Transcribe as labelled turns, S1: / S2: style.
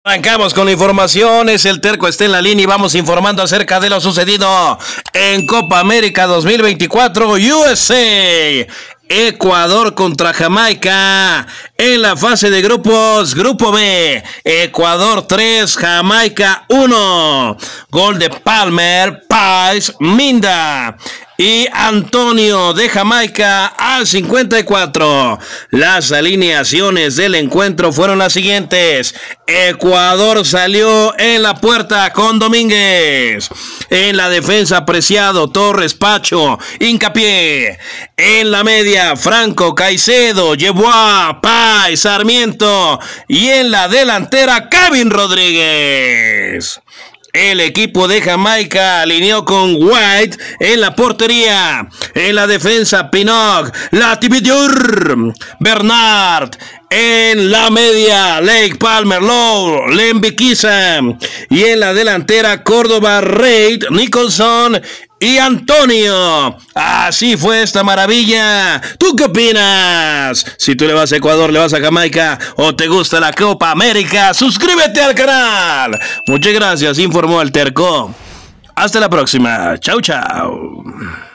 S1: Arrancamos con la información, el Terco está en la línea y vamos informando acerca de lo sucedido en Copa América 2024 USA. Ecuador contra Jamaica en la fase de grupos, Grupo B. Ecuador 3, Jamaica 1. Gol de Palmer, Pais, Minda y Antonio de Jamaica al 54. Las alineaciones del encuentro fueron las siguientes. Ecuador salió en la puerta con Domínguez. En la defensa, Preciado, Torres, Pacho, Hincapié. En la media, Franco, Caicedo, Yeboah, Pais, Sarmiento. Y en la delantera, Kevin Rodríguez. El equipo de Jamaica alineó con White en la portería. En la defensa, Pinnock, Latividiur, Bernard. En la media, Lake, Palmer, Lowe, Lembiquiza. Y en la delantera, Córdoba, Reid, Nicholson y Antonio. Así fue esta maravilla. ¿Tú qué opinas? Si tú le vas a Ecuador, le vas a Jamaica o te gusta la Copa América, suscríbete al canal. Muchas gracias, informó el Terco. Hasta la próxima. Chau, chau.